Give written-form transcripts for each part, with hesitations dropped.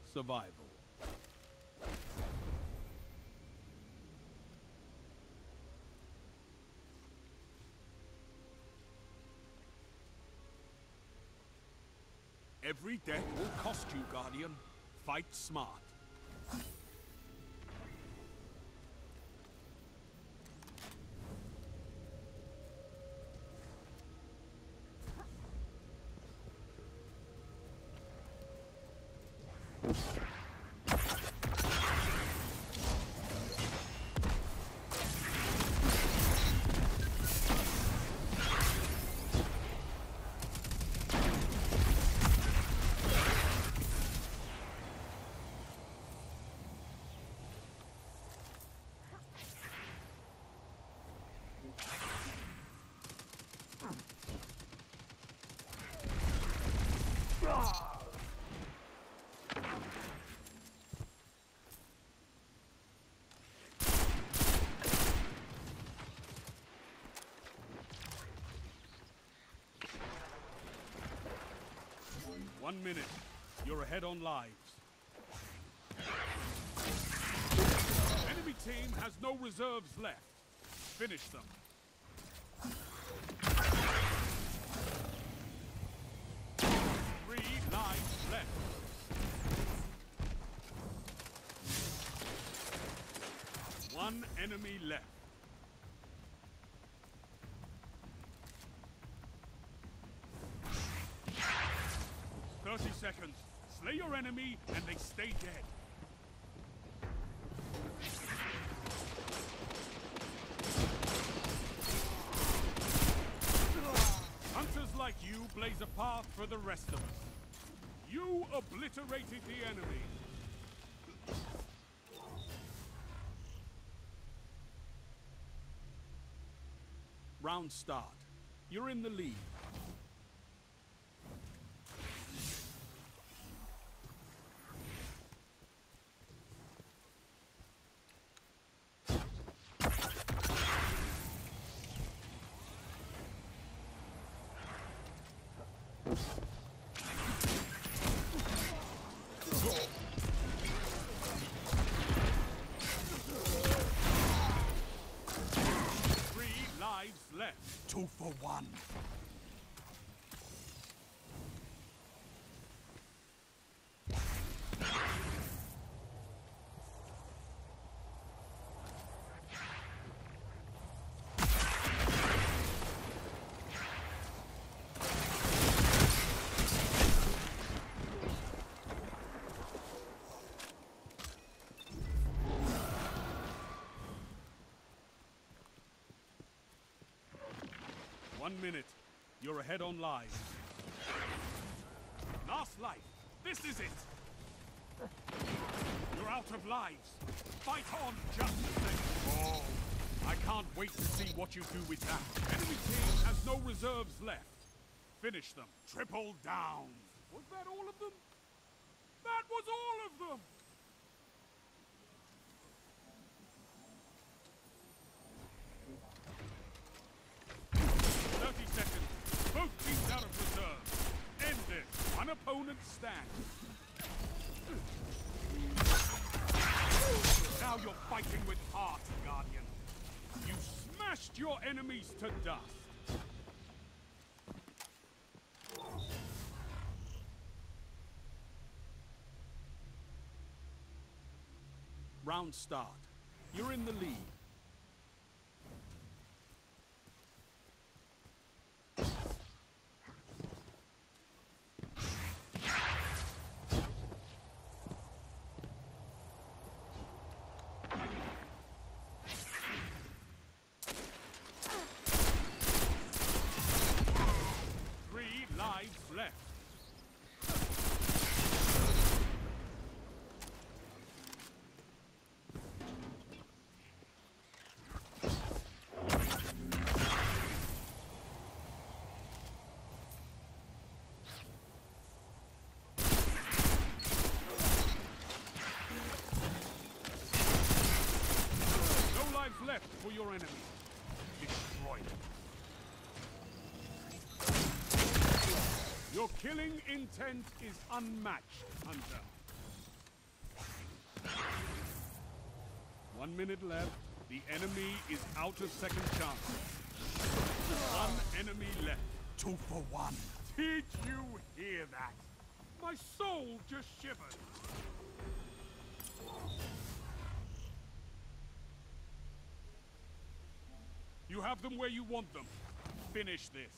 survival. Every death will cost you, Guardian. Fight smart. One minute. You're ahead on lives. Enemy team has no reserves left. Finish them. Three lives left. One enemy left. 30 seconds. Slay your enemy and they stay dead. Hunters like you blaze a path for the rest of us. You obliterated the enemy. Round start. You're in the lead. Left. 2 for 1. One minute. You're ahead on lives. Last life. This is it. You're out of lives. Fight on just the same. Oh, I can't wait to see what you do with that. Enemy team has no reserves left. Finish them. Triple down. Was that all of them? That was all of them! 30 seconds. Both teams out of reserve. End it. One opponent stands. Now you're fighting with heart, Guardian. You smashed your enemies to dust. Round start. You're in the lead. Left. No lives left for your enemy. Destroy them. Your killing intent is unmatched, Hunter. 1 minute left. The enemy is out of second chance. One enemy left. 2 for 1. Did you hear that? My soul just shivered. You have them where you want them. Finish this.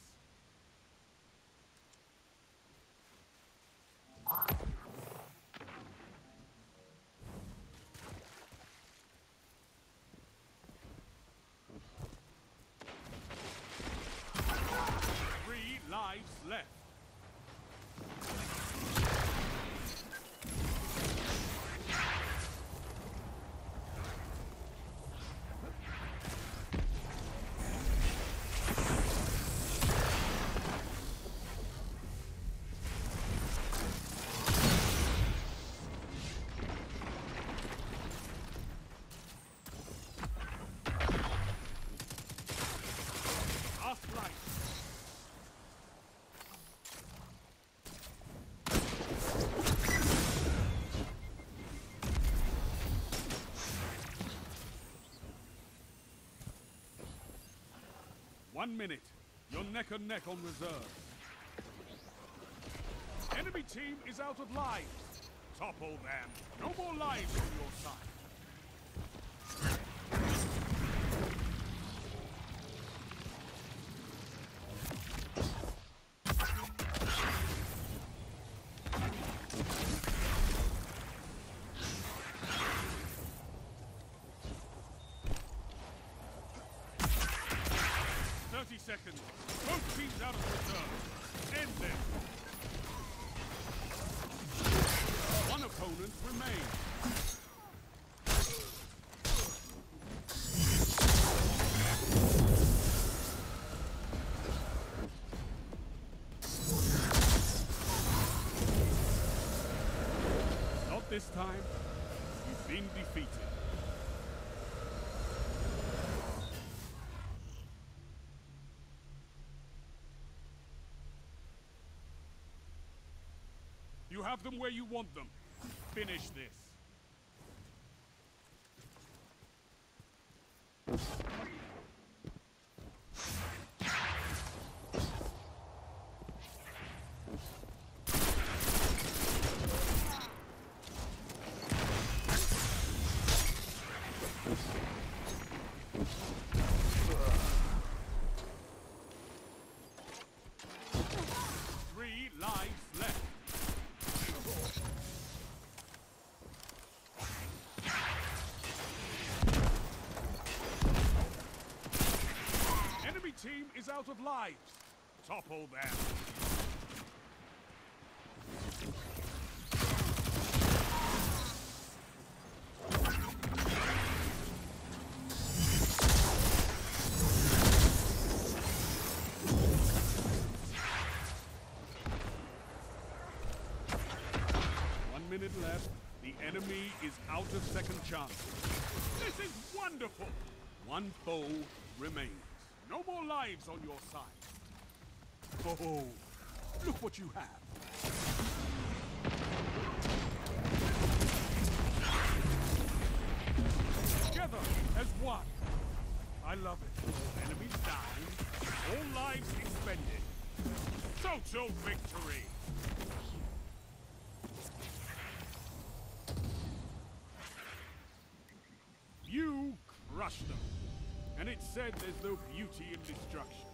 Three lives left. Last life. One minute. You're neck and neck on reserve. Enemy team is out of lives. Topple them. No more lives on your side. Seconds. Both teams out of reserve. End them. One opponent remains. Not this time. You've been defeated. You have them where you want them. Finish this. Three lives left. Enemy team is out of lives. Topple them. Minute left. The enemy is out of second chance. This is wonderful. One foe remains. No more lives on your side. Oh, look what you have. Together as one. I love it. Enemies down. All lives expended. Total victory. You crushed them. And it said there's no beauty in destruction.